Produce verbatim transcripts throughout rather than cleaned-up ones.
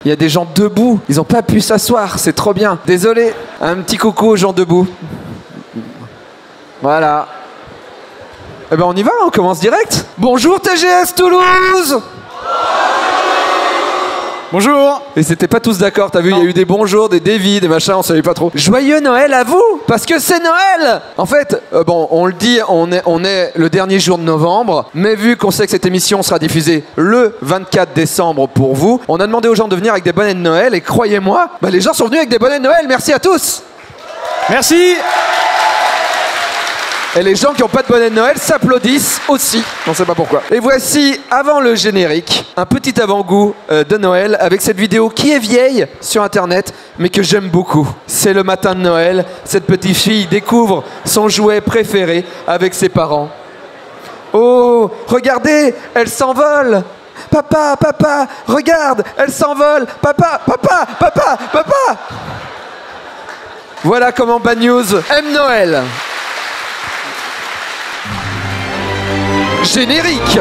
Il y a des gens debout, ils ont pas pu s'asseoir, c'est trop bien. Désolé, un petit coucou aux gens debout. Voilà. Eh ben on y va, on commence direct. Bonjour T G S Toulouse. Bonjour. Et c'était pas tous d'accord, t'as vu, il y a eu des bonjours, des dévis, des machins, on savait pas trop. Joyeux Noël à vous, parce que c'est Noël. En fait, euh, bon, on le dit, on est, on est le dernier jour de novembre, mais vu qu'on sait que cette émission sera diffusée le vingt-quatre décembre pour vous, on a demandé aux gens de venir avec des bonnets de Noël, et croyez-moi, bah, les gens sont venus avec des bonnets de Noël, merci à tous. Merci. Et les gens qui n'ont pas de bonnet de Noël s'applaudissent aussi. On ne sait pas pourquoi. Et voici, avant le générique, un petit avant-goût euh, de Noël avec cette vidéo qui est vieille sur Internet, mais que j'aime beaucoup. C'est le matin de Noël. Cette petite fille découvre son jouet préféré avec ses parents. Oh, regardez, elle s'envole. Papa, papa, regarde, elle s'envole. Papa, papa, papa, papa. Voilà comment Bad News aime Noël. Générique.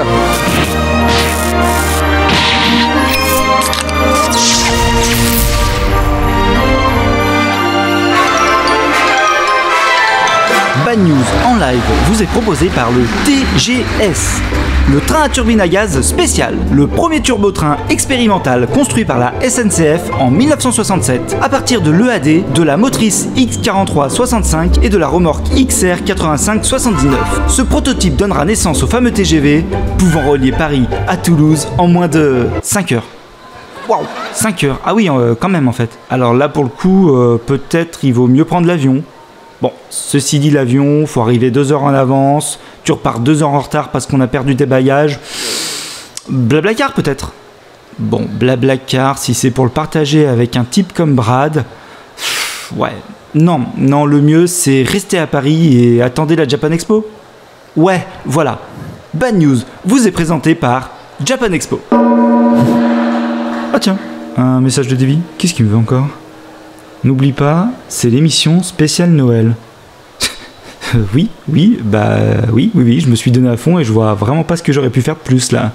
Bad News en live vous est proposé par le T G S, le train à turbine à gaz spécial, le premier turbotrain expérimental construit par la S N C F en mille neuf cent soixante-sept à partir de l'E A D, de la motrice X quarante-trois soixante-cinq et de la remorque X R quatre-vingt-cinq soixante-dix-neuf. Ce prototype donnera naissance au fameux T G V pouvant relier Paris à Toulouse en moins de cinq heures. Waouh, cinq heures. Ah oui, euh, quand même en fait. Alors là pour le coup, euh, peut-être il vaut mieux prendre l'avion. Bon, ceci dit, l'avion, faut arriver deux heures en avance, tu repars deux heures en retard parce qu'on a perdu tes bagages. Blablacar peut-être. Bon, Blablacar, si c'est pour le partager avec un type comme Brad, pff, ouais, non, non, le mieux c'est rester à Paris et attendre la Japan Expo. Ouais, voilà. Bad News vous est présenté par Japan Expo. Ah tiens, un message de Davy, qu'est-ce qu'il me veut encore ? N'oublie pas, c'est l'émission spéciale Noël. oui, oui, bah oui, oui, oui, je me suis donné à fond et je vois vraiment pas ce que j'aurais pu faire de plus là.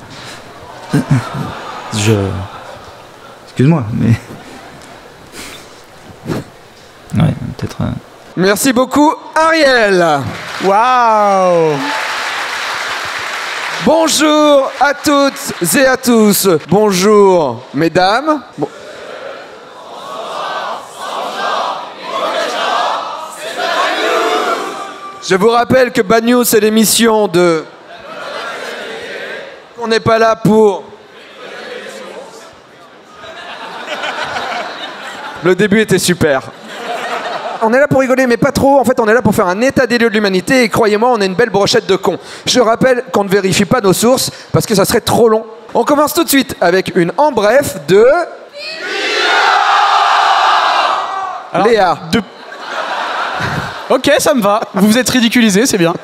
je... Excuse-moi, mais... Ouais, peut-être... Euh... Merci beaucoup, Ariel. Waouh. Bonjour à toutes et à tous. Bonjour, mesdames. Bon. Je vous rappelle que Bad News, c'est l'émission de... On n'est pas là pour... Le début était super. On est là pour rigoler, mais pas trop. En fait, on est là pour faire un état des lieux de l'humanité. Et croyez-moi, on est une belle brochette de cons. Je rappelle qu'on ne vérifie pas nos sources, parce que ça serait trop long. On commence tout de suite avec une en bref de... Alors, Léa. De... Ok, ça me va. Vous vous êtes ridiculisé, c'est bien.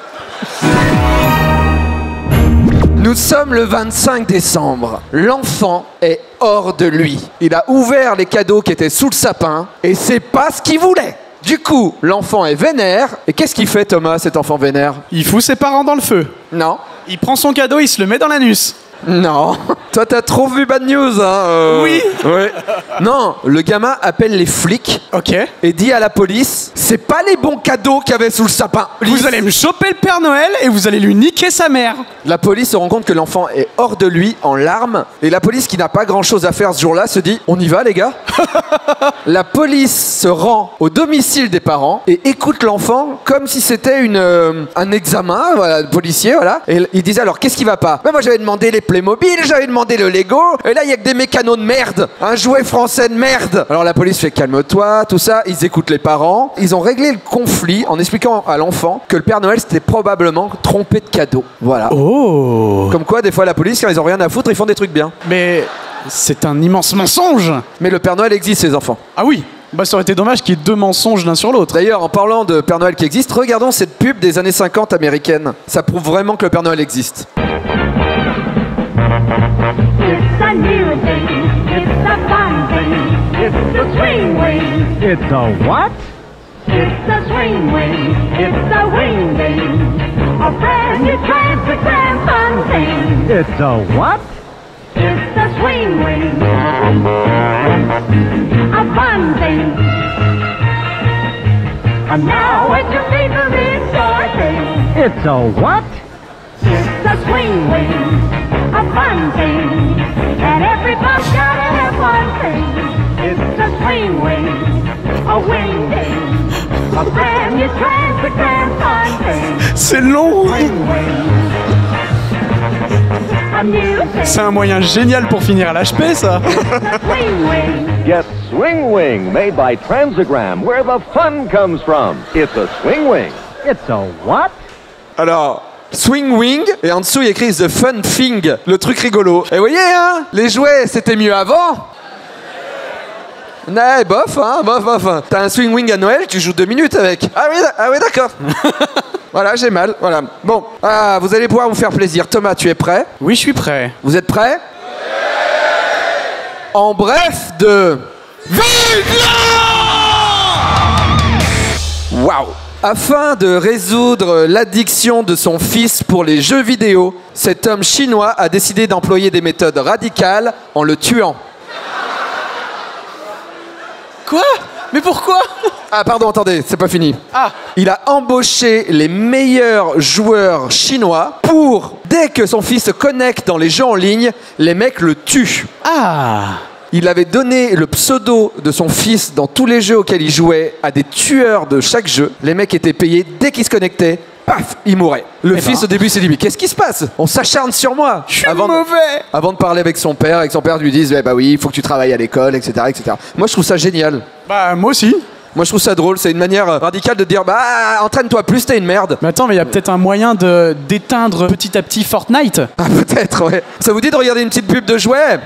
Nous sommes le vingt-cinq décembre. L'enfant est hors de lui. Il a ouvert les cadeaux qui étaient sous le sapin et c'est pas ce qu'il voulait. Du coup, l'enfant est vénère. Et qu'est-ce qu'il fait, Thomas, cet enfant vénère? Il fout ses parents dans le feu. Non. Il prend son cadeau, il se le met dans l'anus. Non. Toi, t'as trop vu Bad News, hein euh... Oui. Ouais. Non, le gamin appelle les flics. Ok. Et dit à la police, c'est pas les bons cadeaux qu'il y avait sous le sapin. Vous allez me choper le Père Noël et vous allez lui niquer sa mère. La police se rend compte que l'enfant est hors de lui, en larmes. Et la police, qui n'a pas grand-chose à faire ce jour-là, se dit, on y va, les gars. La police se rend au domicile des parents et écoute l'enfant comme si c'était une euh, un examen, voilà, policier, voilà. Et il disait, alors, qu'est-ce qui va pas? Ben, moi, j'avais demandé les Playmobil, j'avais demandé le Lego, et là, il y a que des mécanos de merde, un jouet français de merde. Alors, la police fait, calme-toi, tout ça. Ils écoutent les parents. Ils ont réglé le conflit en expliquant à l'enfant que le Père Noël s'était probablement trompé de cadeau. Voilà. Oh. Comme quoi, des fois, la police, quand ils ont rien à foutre, ils font des trucs bien. Mais c'est un immense mensonge. Mais le Père Noël existe, ces enfants. Ah oui. Bah, ça aurait été dommage qu'il y ait deux mensonges l'un sur l'autre. D'ailleurs, en parlant de Père Noël qui existe, regardons cette pub des années cinquante américaine. Ça prouve vraiment que le Père Noël existe. It's a new thing, it's a fun thing, it's a swing wing. It's a what? It's a swing wing, it's a wing thing. A brand new transit grand fun thing. It's a what? It's a swing wing. And now it's your favorite joy thing. It's a what? It's a swing wing, a fun thing. And everybody's gotta have one thing. It's a swing wing, a wing thing. A brand new transparent fun thing. C'est long. Swing wing. A new thing. C'est un moyen génial pour finir à l'H P, ça. It's a swing wing. Get Swing Wing, made by Transagram, where the fun comes from. It's a Swing Wing. It's a what? Alors, Swing Wing, et en dessous il y a écrit The Fun Thing, le truc rigolo. Et vous voyez, hein, les jouets c'était mieux avant. Ouais, bof, hein, bof, bof. Hein. T'as un Swing Wing à Noël, tu joues deux minutes avec. Ah oui, ah oui d'accord. Voilà, j'ai mal, voilà. Bon, ah, vous allez pouvoir vous faire plaisir. Thomas, tu es prêt? Oui, je suis prêt. Vous êtes prêts? En bref de... Waouh! Afin de résoudre l'addiction de son fils pour les jeux vidéo, cet homme chinois a décidé d'employer des méthodes radicales en le tuant. Quoi? Mais pourquoi? Ah pardon, attendez, c'est pas fini. Ah. Il a embauché les meilleurs joueurs chinois pour, dès que son fils se connecte dans les jeux en ligne, les mecs le tuent. Ah. Il avait donné le pseudo de son fils dans tous les jeux auxquels il jouait à des tueurs de chaque jeu. Les mecs étaient payés dès qu'ils se connectaient. Paf, il mourait. Le Eh fils ben. au début s'est dit mais qu'est-ce qui se passe? On s'acharne sur moi. Je suis Avant de- mauvais. Avant de parler avec son père, et que son père lui dise eh bah oui, il faut que tu travailles à l'école, et cetera, et cetera. Moi je trouve ça génial. Bah, moi aussi. Moi je trouve ça drôle. C'est une manière euh, radicale de dire bah entraîne-toi plus, t'es une merde. Mais attends, mais il y a peut-être un moyen de d'éteindre petit à petit Fortnite. Ah peut-être ouais. Ça vous dit de regarder une petite pub de jouets?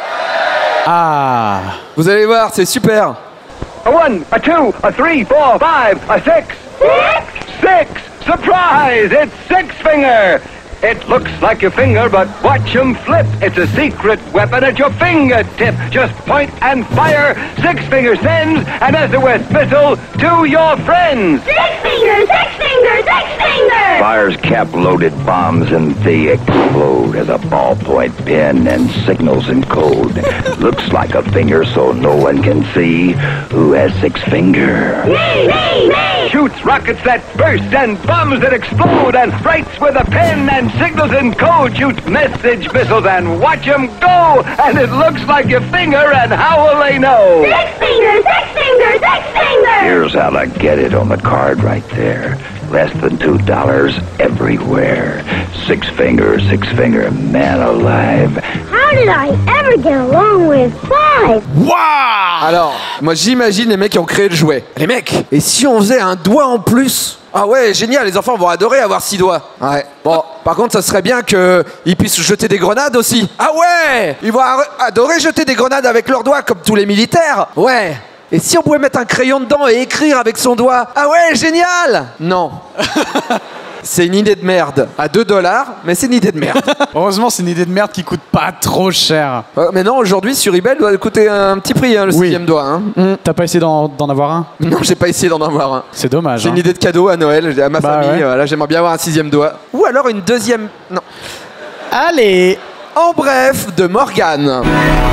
Ah. Vous allez voir, c'est super. A one, a two, a three, four, five, a six. Six! Surprise! It's Six Finger! It looks like your finger, but watch him flip. It's a secret weapon at your fingertip. Just point and fire. Six Finger sends an S O S missile to your friends. Six fingers, six fingers, six fingers! Fires cap-loaded bombs and they explode as a ballpoint pen and signals in code. Looks like a finger so no one can see who has six finger. Me, me, me! Shoots rockets that burst and bombs that explode and writes with a pen and signals in code. Shoots message missiles and watch them go. And it looks like your finger, and how will they know? Six fingers, six fingers, six fingers! Here's how to get it on the card right there. Less than two dollars everywhere. Six finger, six finger, man alive. How did I ever get along with five? Alors, moi j'imagine les mecs qui ont créé le jouet. Les mecs, et si on faisait un doigt en plus? Ah ouais, génial, les enfants vont adorer avoir six doigts. Ouais. Bon, par contre, ça serait bien qu'ils puissent jeter des grenades aussi. Ah ouais, ils vont a- adorer jeter des grenades avec leurs doigts comme tous les militaires. Ouais. Et si on pouvait mettre un crayon dedans et écrire avec son doigt? Ah ouais, génial. Non. C'est une idée de merde. À deux dollars, mais c'est une idée de merde. Heureusement, c'est une idée de merde qui coûte pas trop cher. Euh, mais non, aujourd'hui, sur eBay, il doit coûter un petit prix, hein, le Oui. sixième doigt. Hein. Mm. T'as pas essayé d'en d'en avoir un? Non, j'ai pas essayé d'en avoir un. C'est dommage. J'ai hein. une idée de cadeau à Noël, à ma Bah famille. ouais. Voilà, j'aimerais bien avoir un sixième doigt. Ou alors une deuxième. Non. Allez. En bref, de Morgane.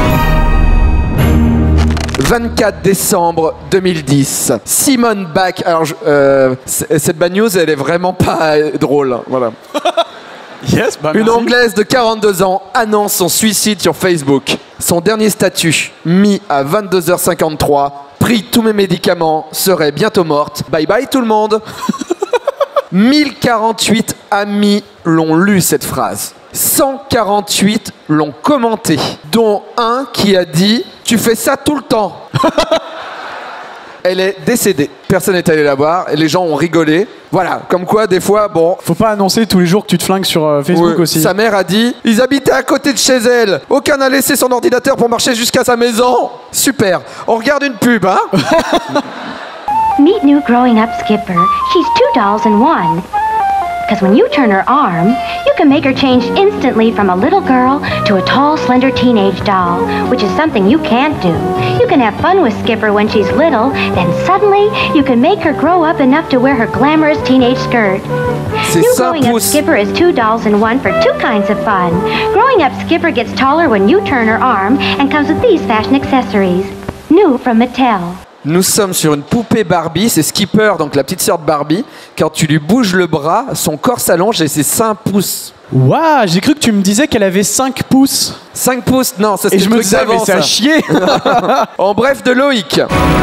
vingt-quatre décembre deux mille dix. Simone Bach. Alors, je- euh, c- cette bad news, elle est vraiment pas euh, drôle. hein, Voilà. Yes, bah Une merci. Anglaise de quarante-deux ans annonce son suicide sur Facebook. Son dernier statut, mis à vingt-deux heures cinquante-trois, pris tous mes médicaments, serait bientôt morte. Bye bye tout le monde. mille quarante-huit amis l'ont lu cette phrase. cent quarante-huit l'ont commenté, dont un qui a dit « Tu fais ça tout le temps ». Elle est décédée. Personne n'est allé la voir et les gens ont rigolé. Voilà, comme quoi des fois, bon... Faut pas annoncer tous les jours que tu te flingues sur euh, Facebook Ouais, aussi. sa mère a dit « Ils habitaient à côté de chez elle. Aucun n'a laissé son ordinateur pour marcher jusqu'à sa maison. » Super. On regarde une pub, hein. Meet new growing up Skipper. She's two dolls in one. Because when you turn her arm, you can make her change instantly from a little girl to a tall, slender teenage doll, which is something you can't do. You can have fun with Skipper when she's little, then suddenly you can make her grow up enough to wear her glamorous teenage skirt. C'est New ça, growing up pouce. Skipper is two dolls in one for two kinds of fun. Growing up Skipper gets taller when you turn her arm and comes with these fashion accessories. New from Mattel. Nous sommes sur une poupée Barbie, c'est Skipper, donc la petite sœur de Barbie. Quand tu lui bouges le bras, son corps s'allonge et ses seins poussent. Waouh, j'ai cru que tu me disais qu'elle avait cinq pouces. cinq pouces, non, ça c'est Et le je me truc disais, mais d'avant, c'est ça. à chier. En bref, de Loïc.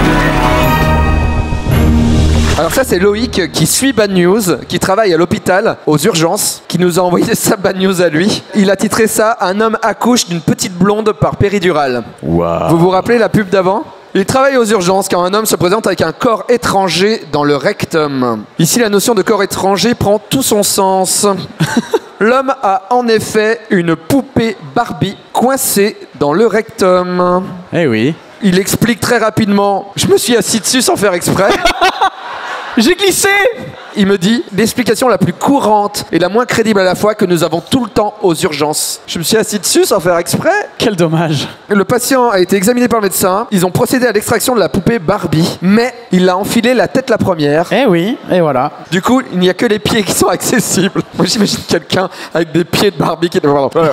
Alors ça c'est Loïc qui suit Bad News, qui travaille à l'hôpital, aux urgences, qui nous a envoyé sa Bad News à lui. Il a titré ça « Un homme accouche d'une petite blonde par péridurale ». Waouh. Vous vous rappelez la pub d'avant ? Il travaille aux urgences quand un homme se présente avec un corps étranger dans le rectum. Ici la notion de corps étranger prend tout son sens. L'homme a en effet une poupée Barbie coincée dans le rectum. Eh oui. Il explique très rapidement « Je me suis assis dessus sans faire exprès ». J'ai glissé. Il me dit l'explication la plus courante et la moins crédible à la fois que nous avons tout le temps aux urgences. Je me suis assis dessus sans faire exprès. Quel dommage. Le patient a été examiné par le médecin. Ils ont procédé à l'extraction de la poupée Barbie, mais il a enfilé la tête la première. Eh oui, et voilà. Du coup, il n'y a que les pieds qui sont accessibles. Moi, j'imagine quelqu'un avec des pieds de Barbie qui...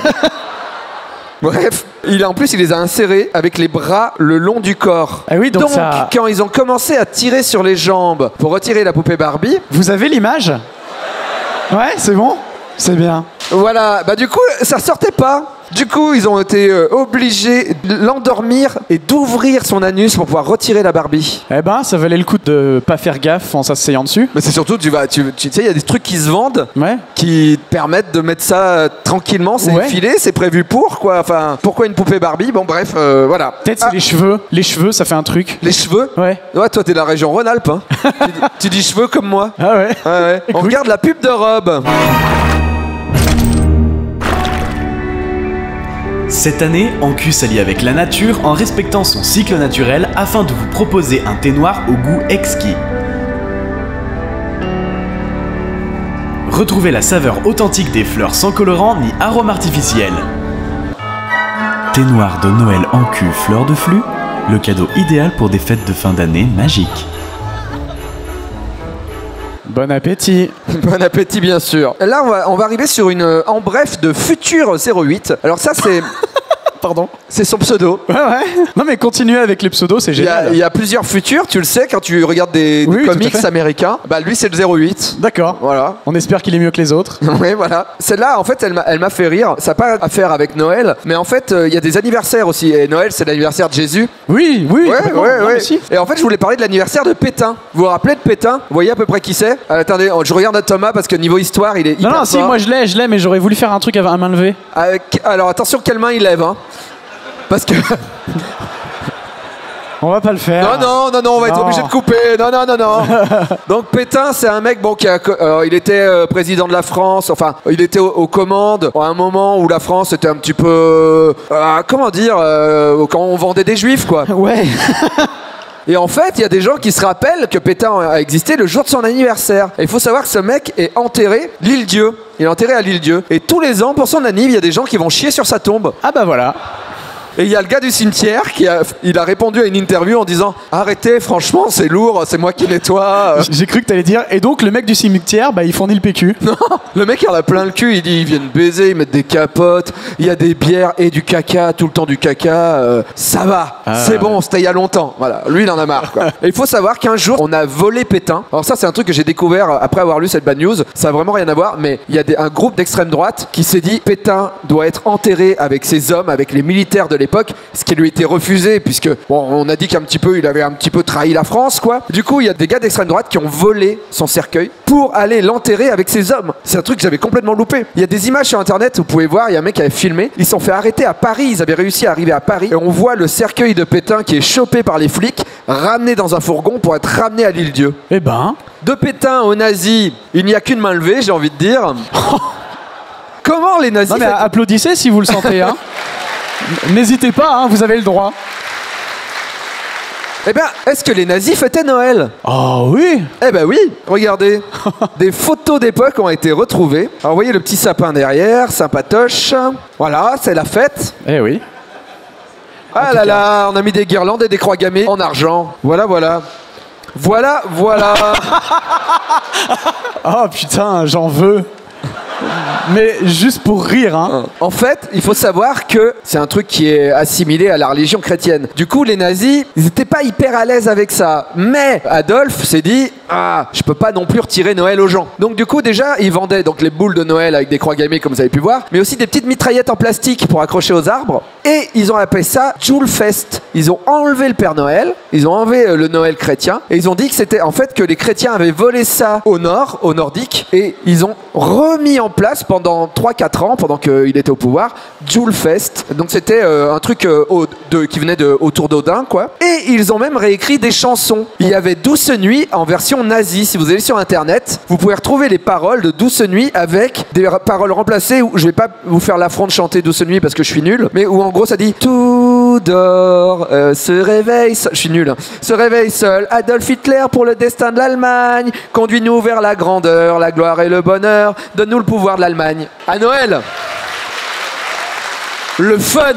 Bref, il a, en plus, il les a insérés avec les bras le long du corps. Ah oui, donc ça- quand ils ont commencé à tirer sur les jambes pour retirer la poupée Barbie, Vous avez l'image? Ouais, c'est bon? C'est bien. voilà, bah du coup, ça sortait pas. Du coup, ils ont été euh, obligés de l'endormir et d'ouvrir son anus pour pouvoir retirer la Barbie. Eh ben, ça valait le coup de pas faire gaffe en s'asseyant dessus. Mais c'est surtout, tu vas, tu, tu sais, il y a des trucs qui se vendent Ouais. qui te permettent de mettre ça euh, tranquillement. C'est Ouais. filé, c'est prévu pour quoi. Enfin, pourquoi une poupée Barbie? Bon, bref, euh, voilà. Peut-être c'est Ah, les cheveux. Les cheveux, ça fait un truc. les cheveux. Ouais. Ouais, toi, t'es de la région Rhône-Alpes. Hein. tu, dis, tu dis cheveux comme moi. Ah ouais. Ouais, ouais. On Écoute. regarde la pub de robe. Cette année, Ancu s'allie avec la nature en respectant son cycle naturel afin de vous proposer un thé noir au goût exquis. Retrouvez la saveur authentique des fleurs sans colorant ni arôme artificiel. Thé noir de Noël Ancu fleur de flux, le cadeau idéal pour des fêtes de fin d'année magiques. Bon appétit. Bon appétit, bien sûr. Là, on va, on va arriver sur une euh, en bref de Futur zéro huit. Alors ça, c'est... Pardon. C'est son pseudo. Ouais, ouais. Non, mais continuez avec les pseudos, c'est Il y, a, génial. il y a plusieurs futurs, tu le sais, quand tu regardes des, des Oui, oui, tout à comics fait. américains. Bah, lui, c'est le zéro huit. D'accord. Voilà. On espère qu'il est mieux que les autres. Oui, voilà. Celle-là, en fait, elle m'a, elle m'a fait rire. Ça n'a pas à faire avec Noël, mais en fait, euh, il y a des anniversaires aussi. Et Noël, c'est l'anniversaire de Jésus. Oui, oui. Ouais, complètement. ouais, Non, ouais. mais si. Et en fait, je voulais parler de l'anniversaire de Pétain. Vous vous rappelez de Pétain? Vous voyez à peu près qui c'est? Euh, Attendez, je regarde à Thomas parce que niveau histoire, il est hyper Non, non, si, fort. moi je l'ai, je l'ai, mais j'aurais voulu faire un truc à main levée. Avec- Alors, attention, quelle main il lève, hein. Parce que... On va pas le faire. Non, non, non, non, on va être Non. obligé de couper. Non, non, non, non. Donc Pétain, c'est un mec, bon, qui a, euh, il était euh, président de la France. Enfin, il était aux, aux commandes à un moment où la France était un petit peu, euh, comment dire, euh, quand on vendait des juifs, quoi. Ouais. Et en fait, il y a des gens qui se rappellent que Pétain a existé le jour de son anniversaire. Et il faut savoir que ce mec est enterré l'Île-Dieu. Il est enterré à l'Île-Dieu. Et tous les ans, pour son anniv, il y a des gens qui vont chier sur sa tombe. Ah bah voilà. Et il y a le gars du cimetière qui a, il a répondu à une interview en disant « Arrêtez, franchement, c'est lourd, c'est moi qui nettoie. » J'ai cru que t'allais dire. Et donc le mec du cimetière, bah il fournit le P Q. Non, le mec il en a plein le cul, il dit ils viennent baiser, ils mettent des capotes, il y a des bières et du caca, tout le temps du caca, euh, ça va, Ah, c'est ouais. bon, c'était il y a longtemps. Voilà, lui il en a marre quoi. Et il faut savoir qu'un jour on a volé Pétain. Alors ça c'est un truc que j'ai découvert après avoir lu cette bad news, ça a vraiment rien à voir, mais il y a des- un groupe d'extrême droite qui s'est dit Pétain doit être enterré avec ses hommes, avec les militaires de l'époque, ce qui lui a été refusé puisque bon on a dit qu'un petit peu il avait un petit peu trahi la France quoi. Du coup il y a des gars d'extrême droite qui ont volé son cercueil pour aller l'enterrer avec ses hommes. C'est un truc que j'avais complètement loupé. Il y a des images sur internet, vous pouvez voir, il y a un mec qui avait filmé, ils se sont fait arrêter à Paris, ils avaient réussi à arriver à Paris et on voit le cercueil de Pétain qui est chopé par les flics, ramené dans un fourgon pour être ramené à l'Île-Dieu. Eh ben. De Pétain aux nazis, il n'y a qu'une main levée, j'ai envie de dire. Comment les nazis Non mais fêtent- applaudissez si vous le sentez. Hein. N'hésitez pas, hein, vous avez le droit. Eh bien, est-ce que les nazis fêtaient Noël? Oh oui. Eh ben oui, regardez. Des photos d'époque ont été retrouvées. Alors, vous voyez le petit sapin derrière, sympatoche. Voilà, c'est la fête. Eh oui. Ah là là, on a mis des guirlandes et des croix gammées en argent. Voilà, voilà. Voilà, voilà. Oh putain, j'en veux. Mais juste pour rire, hein. En fait, il faut savoir que c'est un truc qui est assimilé à la religion chrétienne. Du coup, les nazis, ils n'étaient pas hyper à l'aise avec ça. Mais Adolphe s'est dit, ah, je peux pas non plus retirer Noël aux gens. Donc du coup, déjà, ils vendaient donc les boules de Noël avec des croix gammées, comme vous avez pu voir, mais aussi des petites mitraillettes en plastique pour accrocher aux arbres. Et ils ont appelé ça Joule Fest. Ils ont enlevé le Père Noël, ils ont enlevé euh, le Noël chrétien, et ils ont dit que c'était en fait que les chrétiens avaient volé ça au nord, au nordique, et ils ont remis en place pendant trois quatre ans, pendant qu'il était au pouvoir, Joule Fest. Donc c'était euh, un truc euh, au- de, qui venait de, autour d'Odin, quoi. Et ils ont même réécrit des chansons. Il y avait Douce Nuit en version nazie. Si vous allez sur internet, vous pouvez retrouver les paroles de Douce Nuit avec des ra- paroles remplacées où je vais pas vous faire l'affront de chanter Douce Nuit parce que je suis nul, mais où en gros ça dit tout dort, euh, se réveille seul. Je suis nul. hein. Se réveille seul. Adolf Hitler pour le destin de l'Allemagne. Conduis-nous vers la grandeur, la gloire et le bonheur. Donne-nous le pouvoir de l'Allemagne. À Noël. Le fun.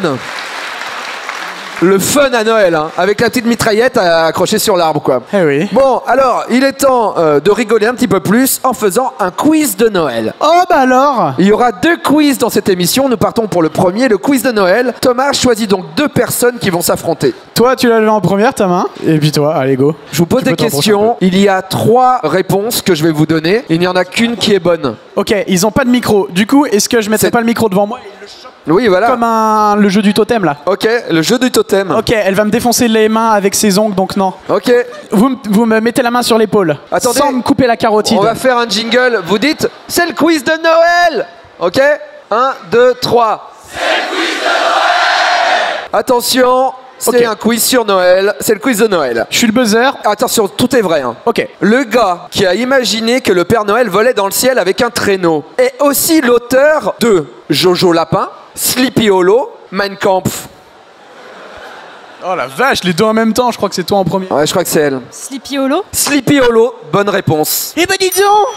Le fun à Noël, hein, avec la petite mitraillette à- accrochée sur l'arbre, quoi. Eh oui. Bon, alors, il est temps euh, de rigoler un petit peu plus en faisant un quiz de Noël. Oh bah alors. Il y aura deux quiz dans cette émission. Nous partons pour le premier, le quiz de Noël. Thomas choisit donc deux personnes qui vont s'affronter. Toi, tu l'as levé en première, ta main. Et puis toi, allez, go. Je vous pose Tu des peux t'en approcher questions. Il y a trois réponses que je vais vous donner. Il n'y en a qu'une qui est bonne. Ok, ils ont pas de micro. Du coup, est-ce que je mettrais C'est- pas le micro devant moi et ils le chopent Oui, voilà. comme un... le jeu du totem là? Ok, le jeu du totem. Ok, elle va me défoncer les mains avec ses ongles, donc non. Ok, Vous, me- vous me mettez la main sur l'épaule, Attendez. sans me couper la carotide. on va faire un jingle. Vous dites, c'est le quiz de Noël. Ok, un, deux, trois. C'est le quiz de Noël. Attention, c'est Ok. un quiz sur Noël. C'est le quiz de Noël. Je suis le buzzer. Attention, tout est vrai. hein. Ok. Le gars qui a imaginé que le Père Noël volait dans le ciel avec un traîneau est aussi l'auteur de Jojo Lapin, Sleepy Hollow, Mein Kampf. Oh la vache, les deux en même temps, je crois que c'est toi en premier. Ouais, je crois que c'est elle. Sleepy Hollow. Sleepy Hollow, bonne réponse. Eh ben dis donc.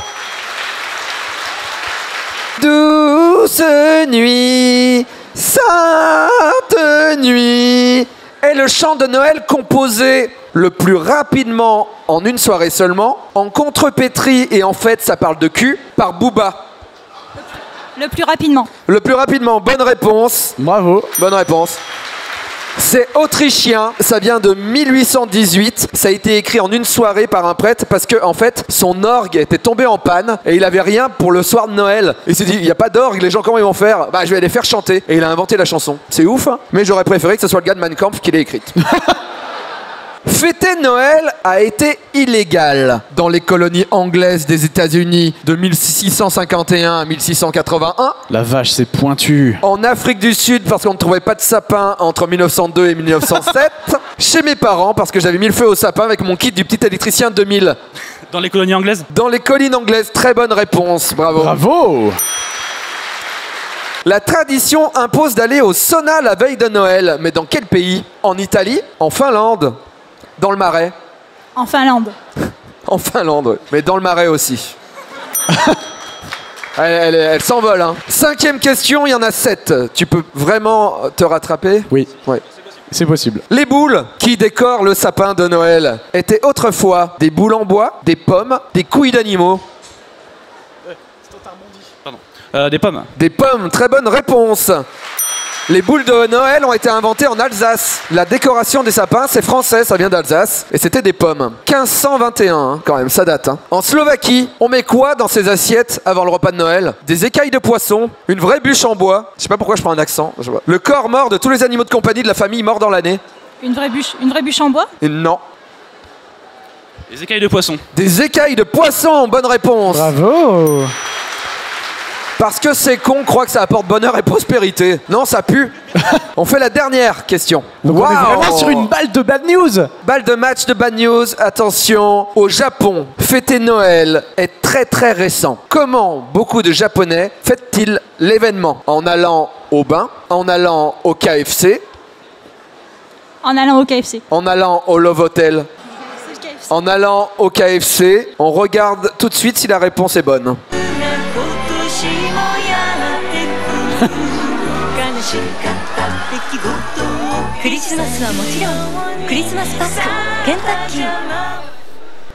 Douce nuit, sainte nuit est le chant de Noël composé le plus rapidement en une soirée seulement, en contrepétrie et en fait ça parle de cul, par Booba. Le plus rapidement. Le plus rapidement, bonne réponse. Bravo. Bonne réponse. C'est autrichien, ça vient de mille huit cent dix-huit, ça a été écrit en une soirée par un prêtre parce que en fait son orgue était tombé en panne et il avait rien pour le soir de Noël. Il s'est dit, il n'y a pas d'orgue, les gens comment ils vont faire? Bah je vais les faire chanter. Et il a inventé la chanson. C'est ouf, hein, mais j'aurais préféré que ce soit le gars de Mein Kampf qui l'ait écrite. Fêter Noël a été illégal dans les colonies anglaises des États-Unis de mille six cent cinquante et un à mille six cent quatre-vingt-un. La vache, c'est pointu. En Afrique du Sud, parce qu'on ne trouvait pas de sapin entre mille neuf cent deux et mille neuf cent sept. Chez mes parents, parce que j'avais mis le feu au sapin avec mon kit du petit électricien deux mille. Dans les colonies anglaises? Dans les collines anglaises, très bonne réponse, bravo. Bravo. La tradition impose d'aller au sauna la veille de Noël. Mais dans quel pays? En Italie? En Finlande? Dans le Marais? En Finlande. En Finlande, oui. Mais dans le Marais aussi. Elle, elle- elle s'envole, hein. Cinquième question, il y en a sept. Tu peux vraiment te rattraper? Oui, Ouais. c'est possible. Les boules qui décorent le sapin de Noël étaient autrefois des boules en bois, des pommes, des couilles d'animaux. Euh, des pommes. Des pommes, très bonne réponse. Les boules de Noël ont été inventées en Alsace. La décoration des sapins, c'est français, ça vient d'Alsace. Et c'était des pommes. quinze cent vingt et un, hein, quand même, ça date. hein. En Slovaquie, on met quoi dans ses assiettes avant le repas de Noël? Des écailles de poisson, une vraie bûche en bois. Je sais pas pourquoi je prends un accent. je vois. Le corps mort de tous les animaux de compagnie de la famille morts dans l'année. Une vraie bûche, une vraie bûche en bois. Et non. Des écailles de poisson. Des écailles de poisson, bonne réponse. Bravo. Parce que c'est con, croit que ça apporte bonheur et prospérité. Non, ça pue. On fait la dernière question. Donc on est Waouh. vraiment sur une balle de bad news. Balle de match de bad news. Attention, au Japon, fêter Noël est très très récent. Comment beaucoup de Japonais fêtent-ils l'événement? En allant au bain, en allant au K F C, En allant au K F C. en allant au Love Hotel, C'est le K F C. en allant au K F C. On regarde tout de suite si la réponse est bonne.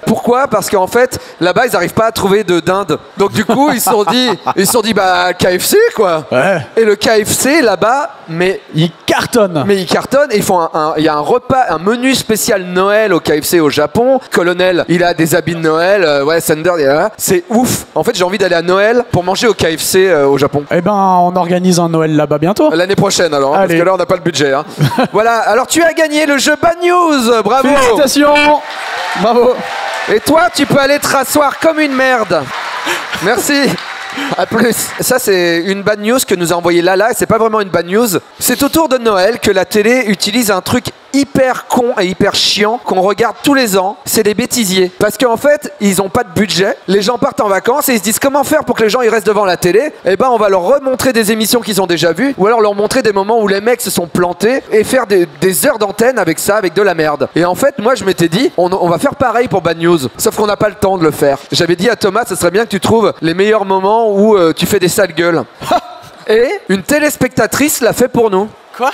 Pourquoi? Parce qu'en fait, là-bas, ils n'arrivent pas à trouver de dinde. Donc du coup, ils se sont dit, ils se sont dit, bah K F C quoi. Ouais. Et le K F C là-bas, mais il cartonne. Mais ils cartonnent. Et ils font un, un- il y a un repas, un menu spécial Noël au K F C au Japon. Colonel, il a des habits de Noël. euh, ouais, Sander, il est là. C'est ouf. En fait, j'ai envie d'aller à Noël pour manger au K F C euh, au Japon. Eh ben, on organise un Noël là-bas bientôt. L'année prochaine alors, hein, parce Allez. que là on n'a pas le budget. Hein. Voilà, alors tu as gagné le jeu Bad News, bravo. Félicitations. Bravo. Et toi, tu peux aller te rasseoir comme une merde. Merci. À plus. Ça, c'est une bad news que nous a envoyé Lala. C'est pas vraiment une bad news. C'est autour de Noël que la télé utilise un truc hyper con et hyper chiant qu'on regarde tous les ans. C'est les bêtisiers. Parce qu'en fait, ils ont pas de budget. Les gens partent en vacances et ils se disent comment faire pour que les gens ils restent devant la télé. Eh ben, on va leur remontrer des émissions qu'ils ont déjà vues, ou alors leur montrer des moments où les mecs se sont plantés et faire des, des heures d'antenne avec ça, avec de la merde. Et en fait, moi, je m'étais dit, on, on va faire pareil pour Bad News. Sauf qu'on n'a pas le temps de le faire. J'avais dit à Thomas, ce serait bien que tu trouves les meilleurs moments où euh, tu fais des sales gueules. Et une téléspectatrice l'a fait pour nous. Quoi?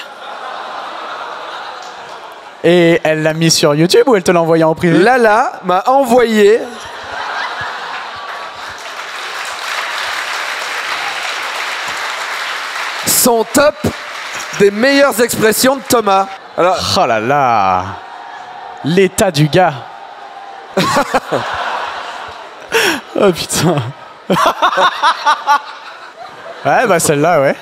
Et elle l'a mis sur YouTube ou elle te l'a envoyé en privé? Lala m'a envoyé son top des meilleures expressions de Thomas. Alors, oh là là, l'état du gars. Oh putain. Ouais, bah celle-là, ouais.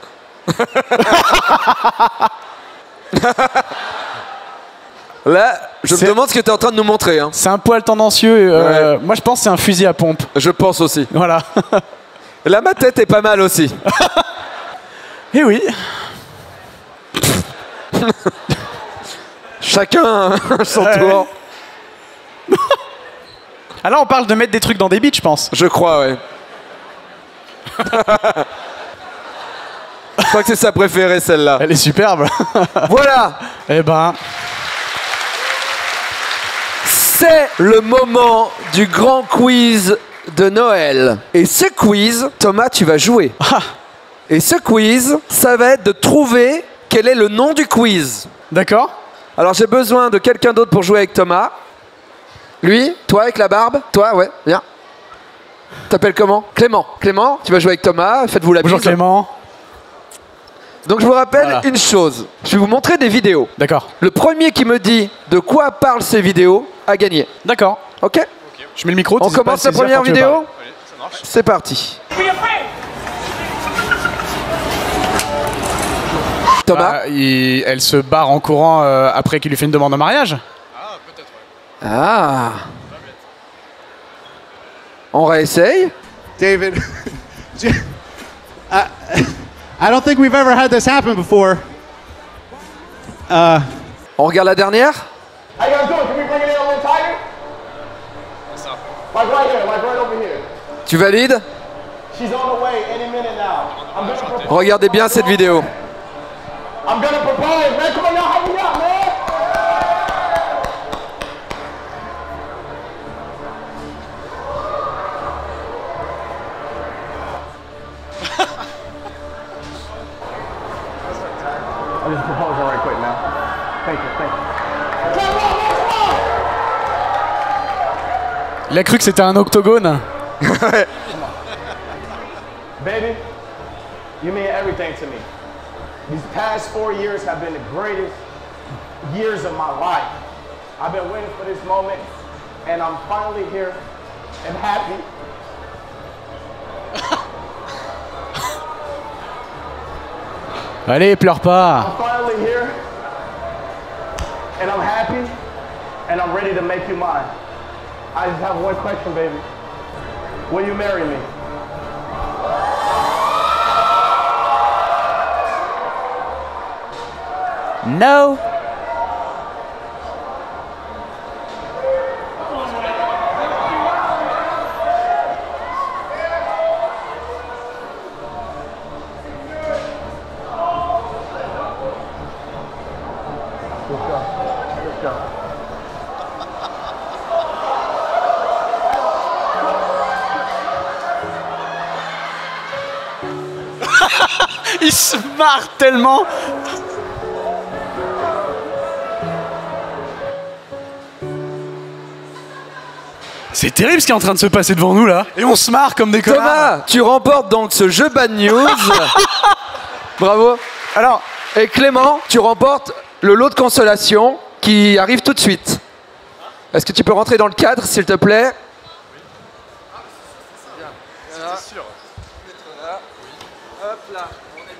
là, je me C'est- demande ce que tu es en train de nous montrer. Hein. C'est un poil tendancieux. euh, Moi, je pense que c'est un fusil à pompe. Je pense aussi. Voilà. Là, ma tête est pas mal aussi. Eh oui. Chacun son Ouais. tour. Ah là, on parle de mettre des trucs dans des beats, je pense. Je crois, ouais. Je crois que c'est sa préférée, celle-là. Elle est superbe. Voilà. Eh ben, C'est le moment du grand quiz de Noël. Et ce quiz, Thomas, tu vas jouer. Et ce quiz, ça va être de trouver quel est le nom du quiz. d'accord. Alors j'ai besoin de quelqu'un d'autre pour jouer avec Thomas. Lui, toi avec la barbe, toi, ouais, viens. T'appelles comment? Clément. Clément, tu vas jouer avec Thomas, faites-vous la Bonjour bise. Clément. Donc je vous rappelle Voilà. une chose. Je vais vous montrer des vidéos. D'accord. Le premier qui me dit de quoi parlent ces vidéos a gagné. D'accord. Ok? Je mets le micro. On t'hésites pas à commence le la saisir première quand tu veux vidéo? parler. C'est parti. Thomas. Bah, il- elle se barre en courant euh, après qu'il lui fait une demande en mariage. Ah. On réessaye. David, I, I don't think we've ever had this happen before. Uh, On regarde la dernière. How you guys doing? Can we bring in a little tiger? Like right here, like right over here. Tu valides? She's on the way any minute now. I'm gonna propose. Regardez bien cette vidéo. I'm gonna propose, man. Come on, y'all, help me out, man. I'm just proposing right quick now. Thank you, thank you. Come on, come on. Il a cru que c'était un octogone. Baby, you mean everything to me. These past four years have been the greatest years of my life. I've been waiting for this moment, and I'm finally here and happy. Allez, pleure pas. I'm finally here, and I'm happy, and I'm ready to make you mine. I just have one question, baby. Will you marry me? No. Il se marre tellement. C'est terrible ce qui est en train de se passer devant nous là. Et on se marre comme des connards. Thomas, tu remportes donc ce jeu Bad News. Bravo. Alors, et Clément, tu remportes le lot de consolation qui arrive tout de suite. Est-ce que tu peux rentrer dans le cadre, s'il te plaît? C'est sûr. Hop là, on est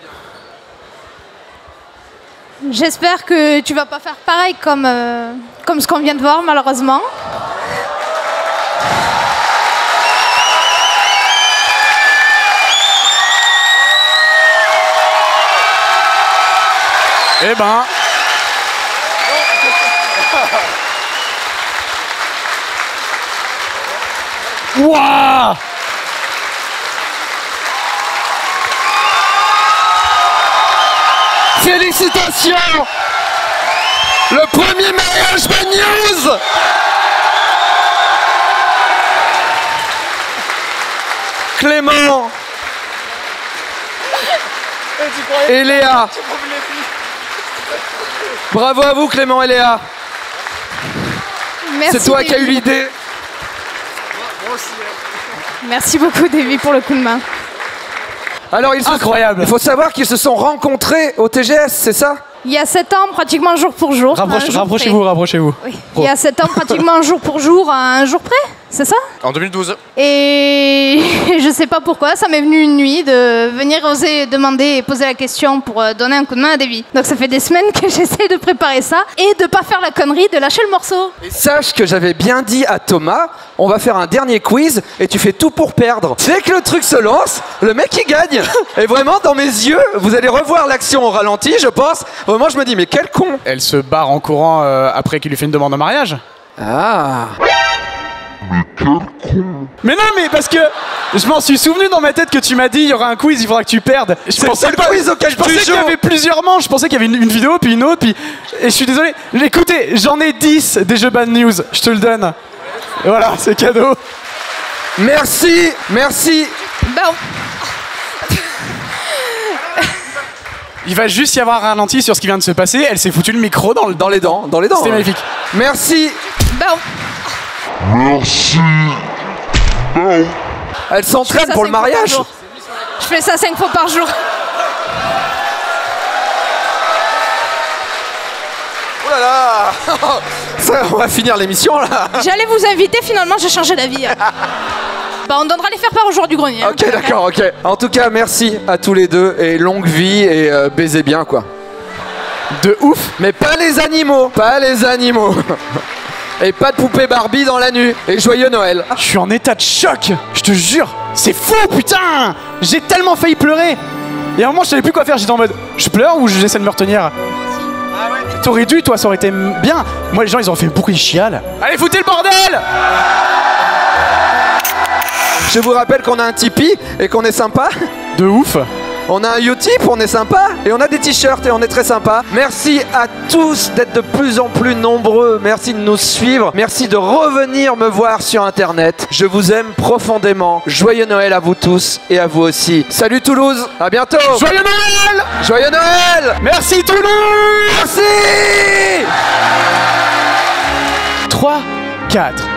bien. J'espère que tu vas pas faire pareil comme, euh, comme ce qu'on vient de voir, malheureusement. Eh ben... Wouah! Félicitations! Le premier mariage Bad News! Clément et Léa. Bravo à vous Clément et Léa. Merci. C'est toi qui as eu l'idée. Merci beaucoup, Davy, pour le coup de main. Alors, il Incroyable. Il faut savoir qu'ils se sont rencontrés au T G S, c'est ça? Il y a sept ans, pratiquement jour pour jour. Rapproche, un jour rapprochez-vous, près. rapprochez-vous. Oui. Il y a sept ans, pratiquement jour pour jour, à un jour près, c'est ça? En deux mille douze. Et je sais pas pourquoi, ça m'est venu une nuit de venir oser demander et poser la question pour euh, donner un coup de main à Davy. Donc ça fait des semaines que j'essaie de préparer ça et de pas faire la connerie de lâcher le morceau. Et sache que j'avais bien dit à Thomas, on va faire un dernier quiz et tu fais tout pour perdre. Dès que le truc se lance, le mec il gagne. Et vraiment dans mes yeux, vous allez revoir l'action au ralenti, je pense. Vraiment je me dis mais quel con. Elle se barre en courant euh, après qu'il lui fait une demande en mariage. Ah. Mais non, mais parce que je m'en suis souvenu dans ma tête que tu m'as dit il y aura un quiz, il faudra que tu perdes. Je C'est pensais le pas- quiz auquel je tu pensais qu'il y joues. avait plusieurs manches, je pensais qu'il y avait une, une vidéo puis une autre puis et je suis désolé. Écoutez, j'en ai dix des jeux Bad News, je te le donne. Et voilà, c'est cadeau. Merci, merci. Bon. Il va juste y avoir un ralenti sur ce qui vient de se passer. Elle s'est foutu le micro dans, le, Dans les dents, dans les dents. C'était hein. magnifique. Merci. Bon. Merci. Elle Je fais s'entraîne ça pour le cinq fois par mariage. jour. Je fais ça cinq fois par jour. Oh là là. Ça, on va finir l'émission là. J'allais vous inviter, finalement j'ai changé d'avis. Bah on donnera les faire-part au joueur du grenier. hein. Ok, d'accord, ok. En tout cas, merci à tous les deux et longue vie et euh, baisez bien quoi. De ouf. Mais pas les animaux, pas les animaux. Et pas de poupée Barbie dans la nuit. Et joyeux Noël. Je suis en état de choc, je te jure. C'est fou, putain. J'ai tellement failli pleurer. Et à un moment, je savais plus quoi faire. J'étais en mode, je pleure ou j'essaie de me retenir. T'aurais dû, toi, ça aurait été bien. Moi, les gens, ils ont fait beaucoup de chial. Allez, foutez le bordel. Je vous rappelle qu'on a un Tipeee et qu'on est sympa. De ouf. On a un Utip, on est sympa. Et on a des t-shirts et on est très sympa. Merci à tous d'être de plus en plus nombreux. Merci de nous suivre. Merci de revenir me voir sur Internet. Je vous aime profondément. Joyeux Noël à vous tous et à vous aussi. Salut Toulouse, à bientôt. Joyeux Noël. Joyeux Noël. Merci Toulouse. Merci. trois, quatre.